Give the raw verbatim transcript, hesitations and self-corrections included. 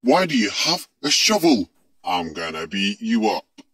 Why do you have a shovel? I'm gonna beat you up.